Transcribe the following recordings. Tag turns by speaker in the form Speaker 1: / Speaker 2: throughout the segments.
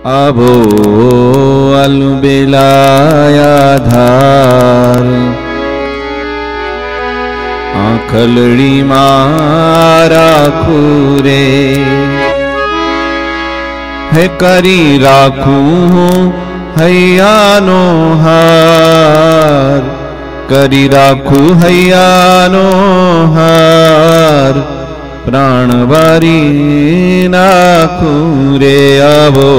Speaker 1: आबो अलबेलाया धार आखलड़ी मारा खूरे है करी राखू हैयानो हार करी राखू हैयानो हार प्राण बारी नाखू रे आवो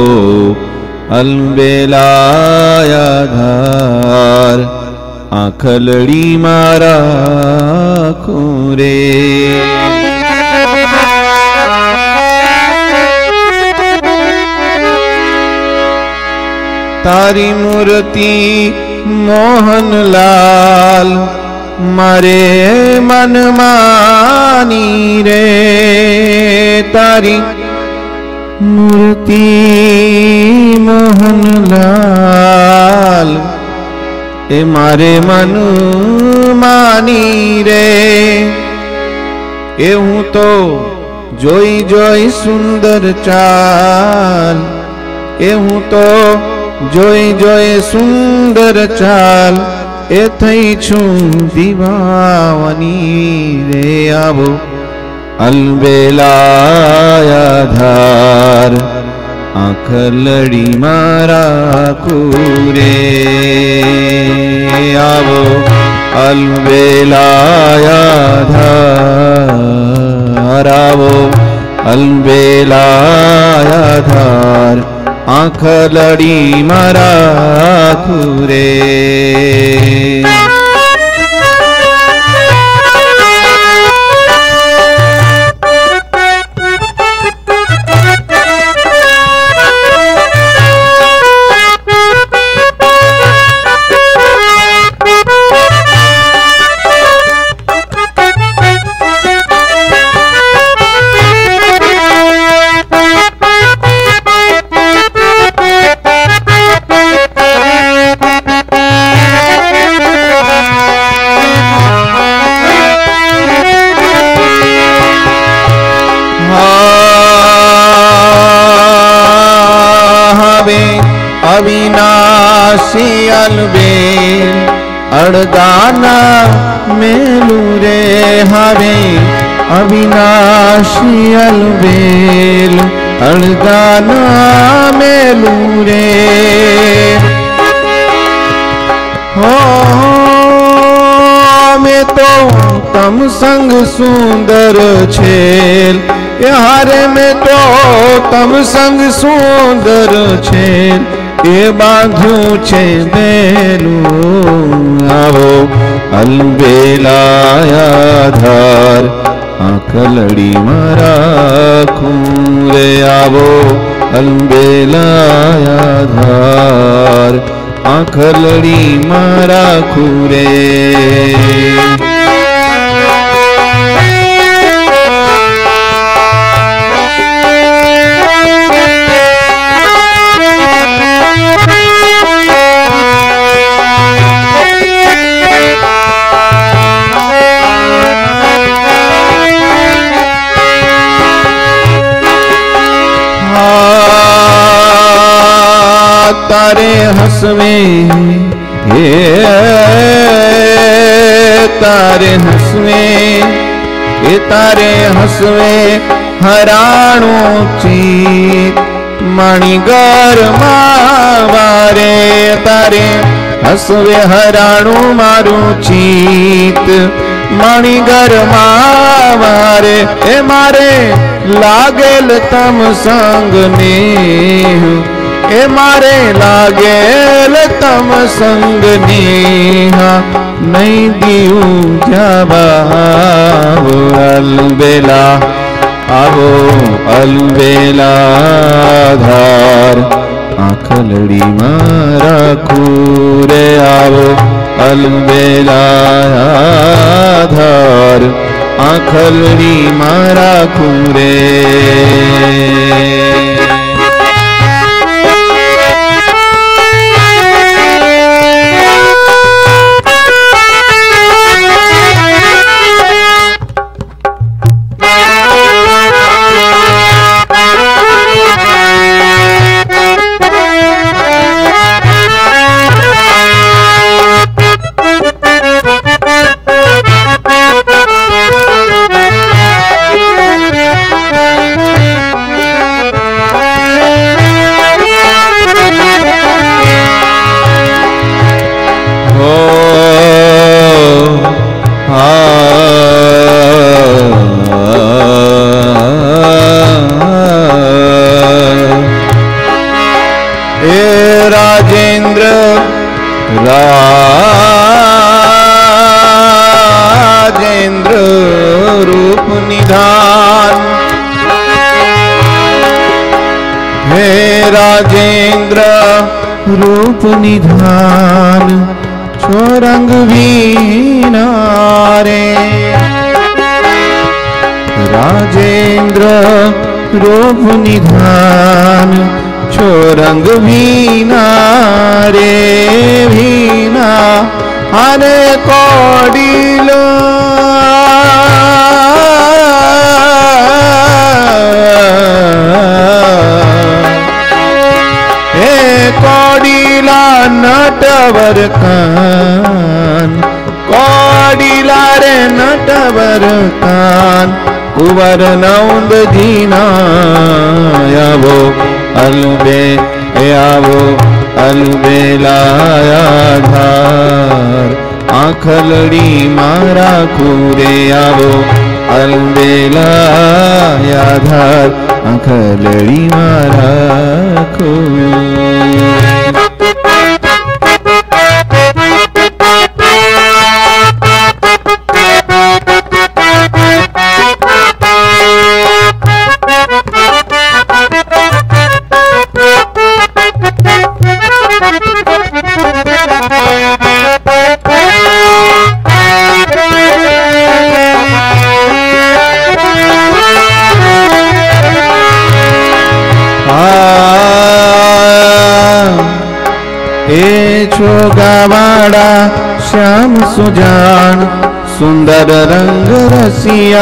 Speaker 1: अलबेलाया धार आखलड़ी मारा खूरे तारी मूर्ति मोहन लाल मारे मन मानी रे तारी मूर्ति मोहन लाल ए मारे मन मानी रे ए हूँ तो जोई जोई सुंदर चाल ए हूँ तो जोई जोई सुंदर चाल ए थई छू दीवानी रे आवो अलबेलाया धार आखलड़ी मारा खूरे आवो अलबेलाया धार आवो अलबेलाया धार आखलड़ी मारा खूरे अविनाशी अलबेल अड़दाना मेलू रे हवे अविनाशी अलबेल अड़दाना मेलू रे हो में तो तम संग सुंदर छेल यारे में तो तम संग सुंदर छेल ए बांधू छे बेलू आवो अलबेलाया धार आखलड़ी मारा खूरे आवो अलबेलाया धार आखलड़ी मारा खूरे तारे हंसवे हे तारे हंसवे हे तारे हंसवे हराणो चीत मणिगर मावारे तारे हंसवे हराणो मारू चीत मणिगर मावारे ए मारे लागेल तम संग ने ए मारे लागेल तम संग नेहा नहीं दियो जावा अलबेला आवो अलबेला धार आखलड़ी मारा खूरे आवो अलबेला धार आखलड़ी मारा खूरे हे राजेंद्र राजेंद्र रूप निधान, हे राजेंद्र रूप निधान, छोरंग वीणा रे। राजेंद्र रूप निधान, छोरंग वीणा रे वीणा, अरे कोडिलो हे कोडिला नटवर कान, कोडिला रे नटवर कान, कुंवर नौंद जीना आवो अलबे आवो अलबेलाया धार, आखलड़ी मारा कूरे आवो अलबेलाया धार, आखलड़ी मारा कूरे। छोगावाड़ा श्याम सुजान, सुंदर रंग रसिया,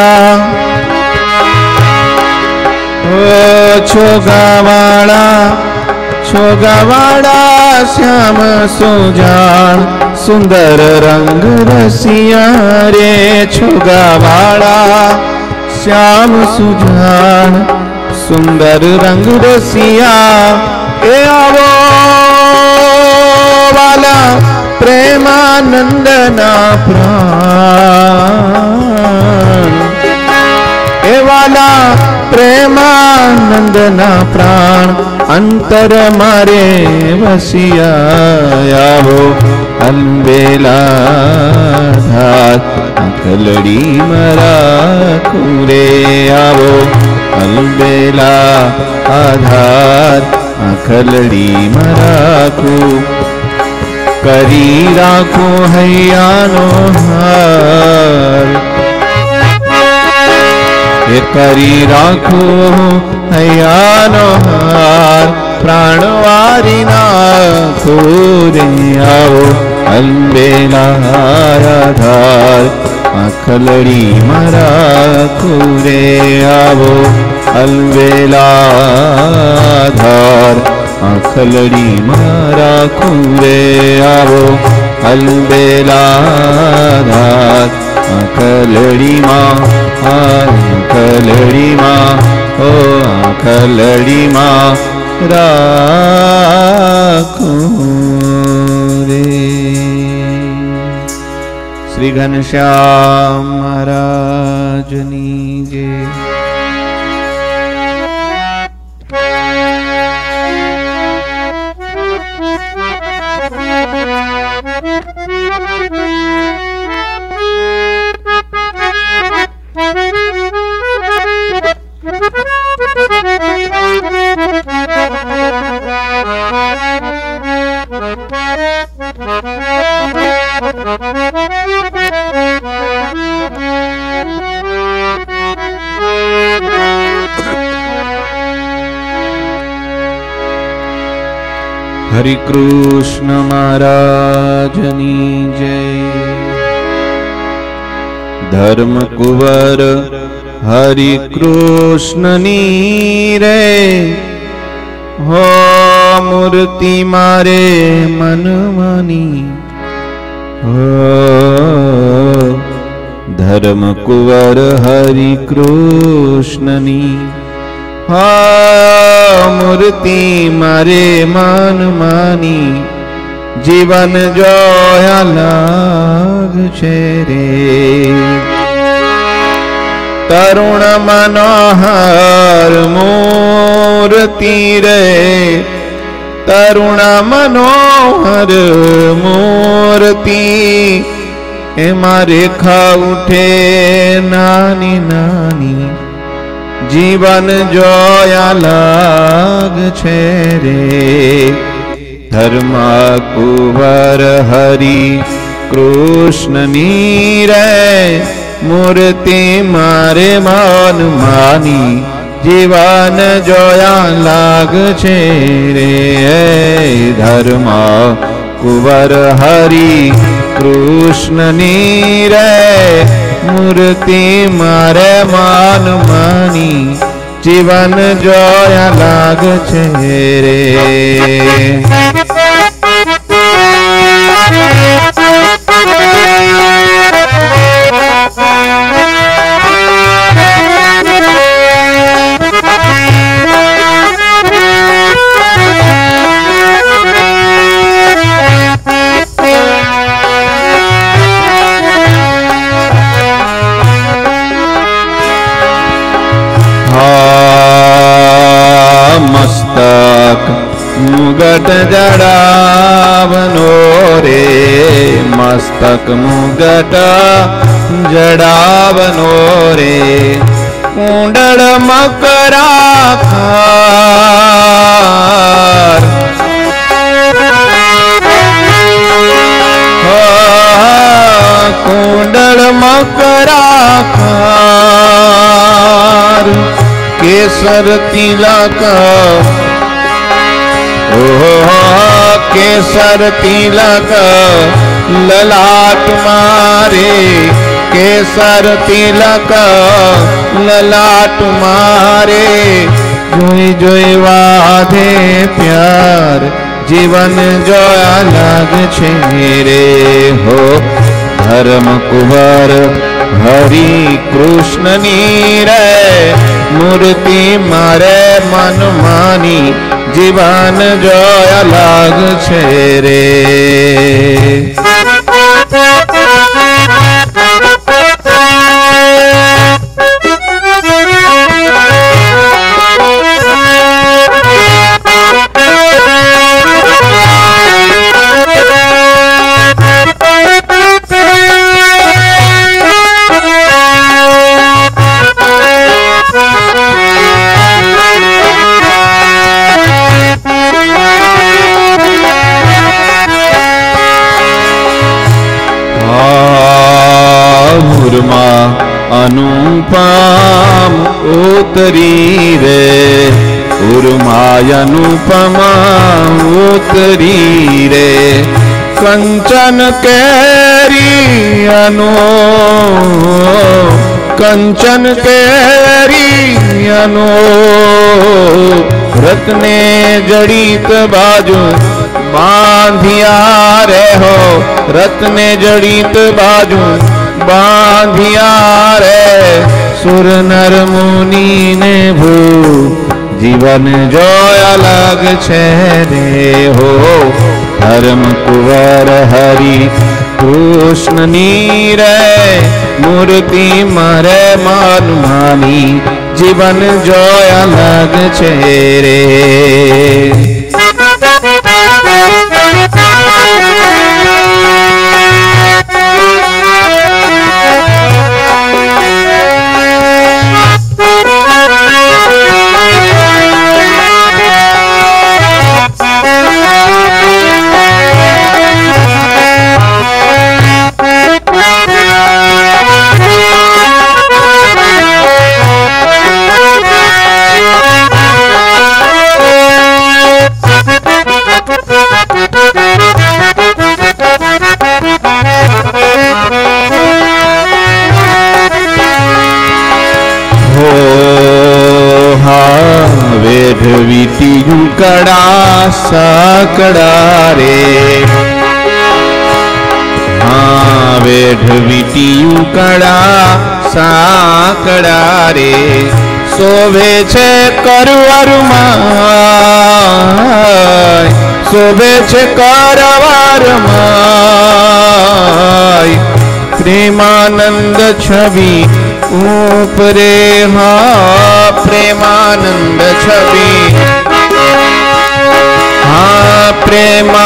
Speaker 1: ओ छोगावाड़ा छोगावाड़ा श्याम सुजान, सुंदर रंग रसिया रे। छोगावाड़ा श्याम सुजान, सुंदर रंग रसिया, ए आवो वाला प्रेमानंद ना प्राण, ए वाला प्रेमानंद ना प्राण, अंतर मारे वसिया आवो अलबेला धार, आखलड़ी मरा कूरे आवो अलबेला आधार, आखलड़ी मरा कू करी राखो हैयानो हार, ये करी राखो हैयानो हार, प्राणवारी नाखो रे आओ अलबेला आधार, आखलड़ी मरा खूरे आवो अलबेला आधार, आखलड़ी मारा खूरे आवो अलबेला आधार, आखलड़ी माँ आखलड़ी माँ ओ आखलड़ी माँ राखो रे। श्री घनश्याम महाराज नी जय। हरि कृष्ण महाराजनी जय। धर्म कुंवर हरि कृष्ण नीरे हो मूर्ति मारे मन मानी हो। धर्म कुंवर हरि कृष्ण नी मूर्ति मारे मन मानी। जीवन जोया लाग छे रे तरुण मनोहर मूर्ति रे तरुण मनोहर मूर्ति एमा रेखा उठे नानी नानी जीवन जोया लाग छे रे धर्मा कुंवर हरि कृष्ण नी रे मूर्ति मारे मन मानी जीवन जोया लाग छे रे धर्मा कुंवर हरि कृष्ण नी रे मूर्ति मारे मान मानी जीवन जोया लाग छे रे। मुगट जड़ावनो रे मस्तक मुगट जड़ावनो रे कुंडल मकरा कुंडल मकरा केसर तिलक केसर तिलक ललाट मारे केसर तिलक ललाट मारे जोई जोई वाधे प्यार जीवन जोया लाग छे रे हो धर्म कुंवर हरि कृष्ण नी रे मूर्ति मारे मन मानी जीवन जोया लाग छे रे। अनुपम उतरी रे उर्माय अनुपमा उतरी रे कंचन केरी अनु कंचन केरी अनु रत्ने जड़ित बाजू बांधिया रे हो रत्ने जड़ित बाजू बांधिया रे सुर नर मुनि ने भू जीवन जोया लाग छे रे हो धर्म कुंवर हरि कृष्ण नी रे मूर्ति मारे मान मानी जीवन जोया लाग छे रे। वेठवीती कड़ा साकड़ा रे हाँ वेठवीती कड़ा साकड़ा रे शोभे छे करवर माय शोभे छे करवर माय प्रेमानंद छवि ऊपरे हाँ प्रेमानंद छवि हाँ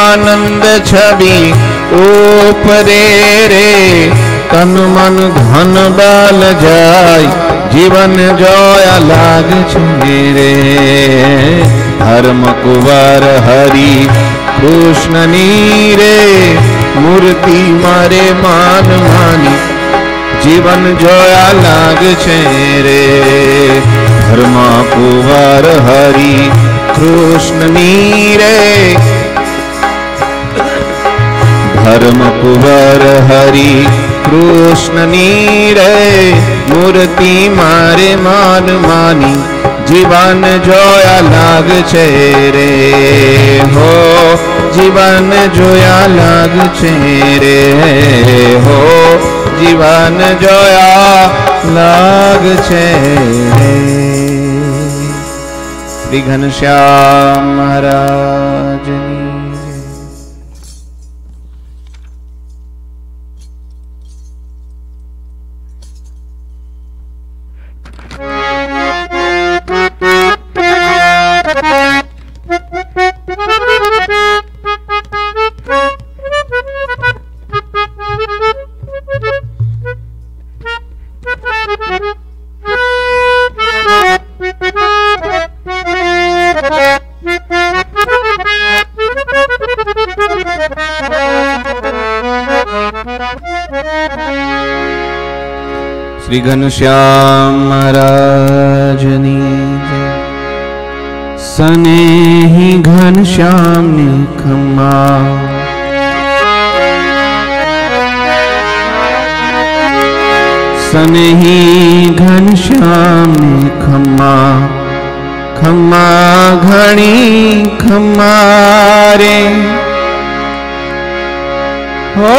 Speaker 1: आनंद छवि ओपरे रे तन मन धन बाल जाय जीवन जोया लाग रे धर्म कुवार हरि कृष्ण नीरे मूर्ति मारे मान मानी जीवन जोया लाग रे धर्म कुवार हरि कृष्ण नीरे धर्म कुवार हरि कृष्ण नीरे मूर्ति मारे मान मानी जीवन जोया लाग रे हो जीवन जोया लाग रे हो जीवन जोया लाग रे। श्री घनश्याम महाराज श्री घनश्याम महाराज सने ही घनश्याम ने खम्मा सने ही घनश्याम ने खम्मा खम्मा घणी खम्मा रे हो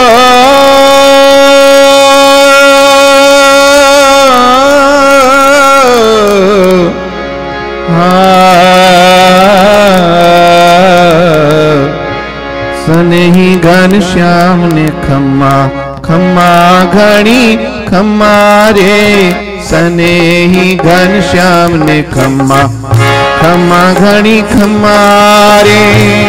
Speaker 1: सने ही घनश्याम ने खम्मा खम्मा घणी खम्मा रे सने ही घनश्याम ने खम्मा खम्मा घणी खम्मा रे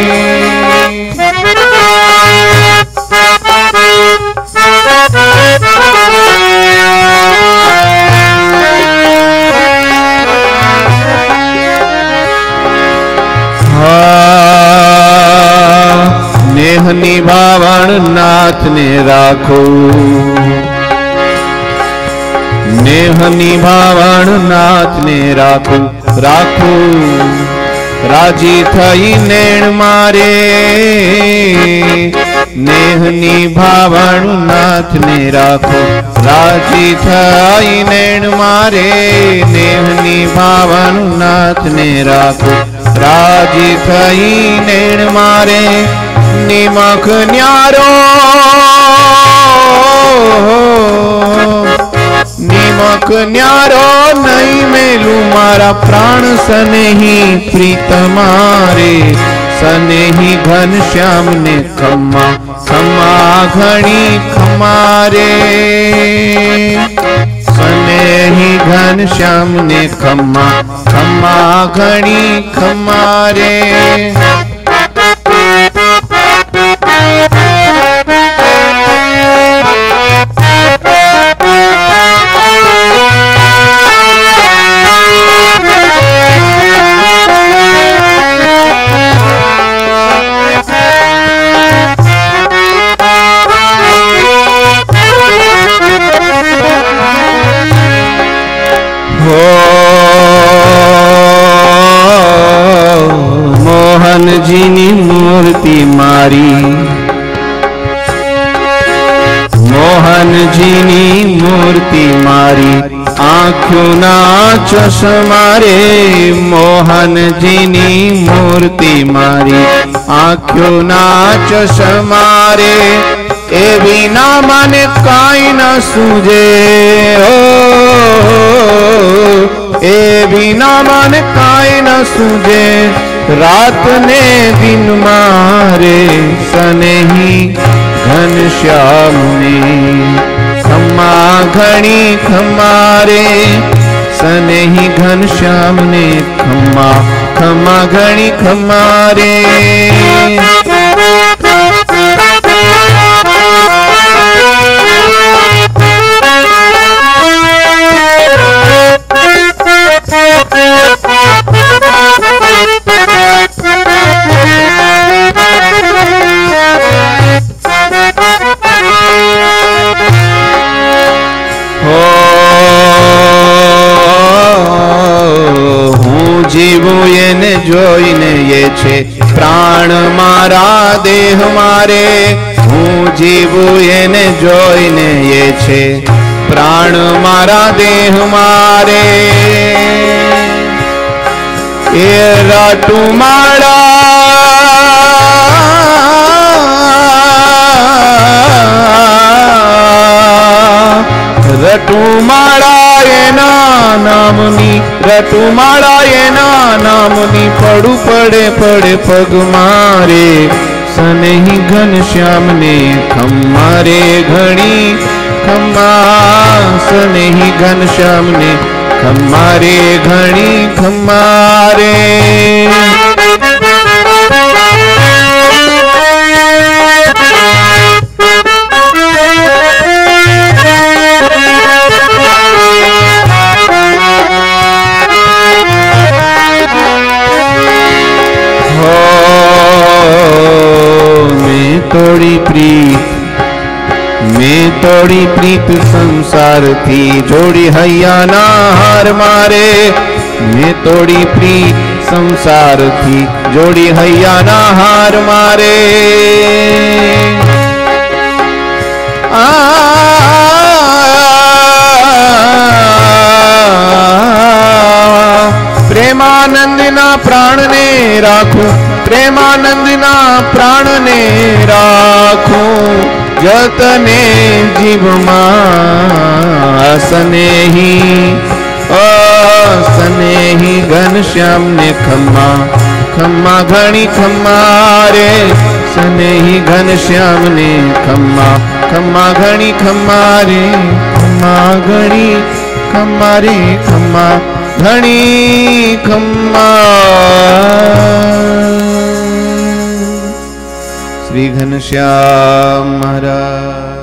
Speaker 1: नेह निभावण नाथ ने राखो नेह निभावण नाथ ने राखो राखो राजी थई नैण मारे नेह निभावण नाथ ने राखो राजी थई नैण मारे नेह निभावण नाथ ने राखो राजी थई नैण मारे निमक न्यारो निमक न्यारो नहीं मेलू मारा प्राण सने ही प्रीत मारे सने ही घनश्याम ने खम्मा खम्मा घणी खम्मा रे सने ही घनश्याम ने खम्मा खम्मा घणी खम्मा रे मोहन जी नी मूर्ति मारी मोहन जी नी मूर्ति मारी आँखों ना चश्मा रे मोहन जी नी मूर्ति मारी आँखों ना चश्मा रे ए बिना मन काई न सूझे ए बिना मन काई न सूझे रात ने दिन मारे सने ही घनश्याम ने खम्मा घणी खम्मा रे सने ही घनश्याम ने खम्मा खम्मा घणी खम्मा रे। જીવું એને જોઈને એ છે પ્રાણ મારા દેહ મારે, હું જીવું એને જોઈને એ છે પ્રાણ મારા દેહ મારે। એ રાટુ રટુમાળા એના નામની, રટુમાળા એના નામની પડું પડે પડે પગ મારે। સનેહી ઘનશ્યામને ખમ્મા રે ઘણી ખમ્મા, સનેહી ઘનશ્યામને ખમ્મા રે ઘણી ખમ્મા રે। मैं तोड़ी प्रीत संसार थी जोड़ी हैया ना हार मारे। मैं तोड़ी प्रीत संसार थी जोड़ी हैया ना हार मारे। प्रेमानंद ना प्राण ने राखूं, प्रेमानंद ना प्राण ने राखूं, जतने जीव स्नेही स्नेही घनश्याम ने खम्मा खम्मा घणी खम्मा रे। स्नेही घनश्याम ने खम्मा खम्मा घणी खम्मा रे, खम्मा घणी खम्मा रे, खम्मा घणी खम्मा। श्री घनश्याम महाराज।